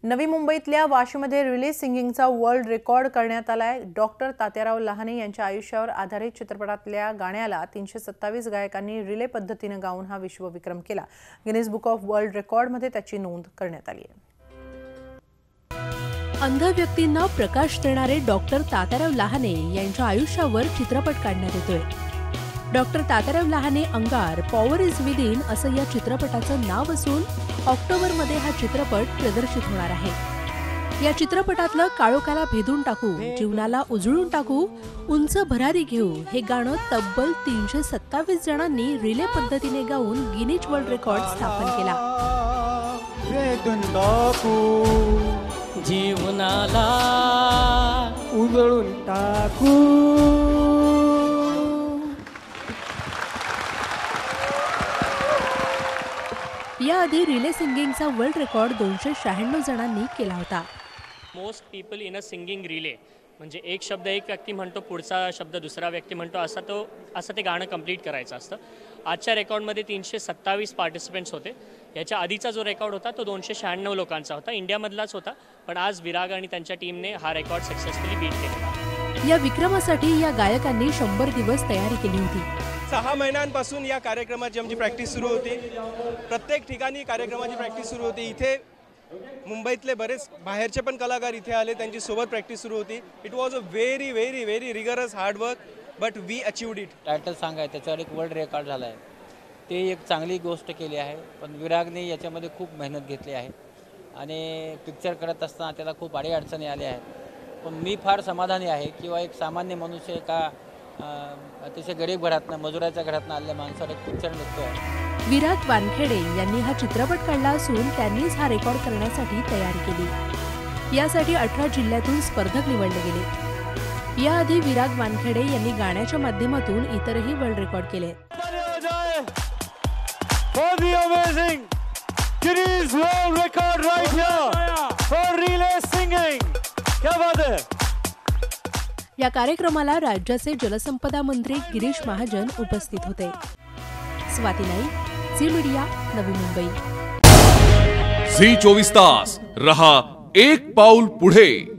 नवी मुंबईतल्या वाशीमध्ये रिले सिंगिंगचा वर्ल्ड रेकॉर्ड करण्यात आलाय। डॉक्टर तात्याराव लहाने यांच्या आयुष्यावर आधारित चित्रपटातल्या गाण्याला 327 गायकांनी रिले पद्धतीने गाऊन हा विश्वविक्रम केला। गिनीज बुक ऑफ वर्ल्ड रेकॉर्डमध्ये त्याची नोंद करण्यात आली आहे। अंध व्यक्तींना प्रकाश देणारे डॉक्टर तात्याराव लहाने यांच्या आयुष्यावर चित्रपट काढण्यात येतोय। डॉक्टर तात्याराव लहाने अंगार पॉवर इज विदिन असं या चित्रपटाचं नाव असून ऑक्टोबरमध्ये हा चित्रपट प्रदर्शित होणार आहे। या चित्रपटातलं काळोखाला भेदून टाकू, जीवनाला उजळून टाकू, उंच भरारी घेऊ हे गाणं तब्बल 327 जणांनी रिले पद्धतीने गाऊन गिनीज वर्ल्ड रेकॉर्ड स्थापन केला। जीवनाला उजळून टाकू। याआधी रिले सिंगिंगचा वर्ल्ड रेकॉर्ड 296 जणांनी केला होता। Most people in a singing relay म्हणजे एक शब्द एक व्यक्ती म्हणतो, पुढचा शब्द दुसरा व्यक्ती म्हणतो, असं ते गाणं कंप्लीट करायचं असतं। आजच्या रेकॉर्डमध्ये 327 पार्टिसिपेंट्स होते। याच्या आधीचा जो रेकॉर्ड होता तो 296 लोकांचा होता, इंडियामधलाच होता, पण आज विराग आणि त्यांच्या टीमने हा रेकॉर्ड सक्सेसफुली बीट केला। या विक्रमासाठी या गायकांनी 100 दिवस तयारी केली होती। 6 महिन्यांपासून या कार्यक्रमाची आमची प्रॅक्टिस सुरू होती। प्रत्येक ठिकाणी कार्यक्रमाची प्रॅक्टिस सुरू होती। इथे मुंबईतले बरेच बाहेरचे पण कलाकार इथे आले, त्यांची सोबत प्रॅक्टिस सुरू होती। It was a very very very rigorous hard work, but we achieved it. Title song आहे, त्याच्यावर एक वर्ल्ड रेकॉर्ड झाला आहे, ते एक चांगली गोष्ट केली आहे। पण विरागने याच्यामध्ये खूप मेहनत घेतली आहे आणि पिक्चर करत असताना त्याला खूप अडचणी आल्या आहेत। पण मी फार समाधानी आहे किंवा एक सामान्य मनुष्य एका अतिशय गरीब घरातनं, मजुराच्या घरातनं आलेल्या माणसावर एक पिक्चर निघतोय। विराग वानखेडे यांनी हा चित्रपट काढला असून त्यांनीच हा रेकॉर्ड करण्यासाठी तयारी केली। यासाठी 18 जिल्ह्यातून स्पर्धक निवडले गेले। याआधी विराग वानखेडे यांनी गाण्याच्या माध्यमातून इतरही वर्ल्ड रेकॉर्ड केले। या कार्यक्रमाला राज्याचे जलसंपदा मंत्री गिरीश महाजन उपस्थित होते। Swati Naik, Zee media, Navi Mumbai. Zee 24 तास रहा एक पाऊल पुढे।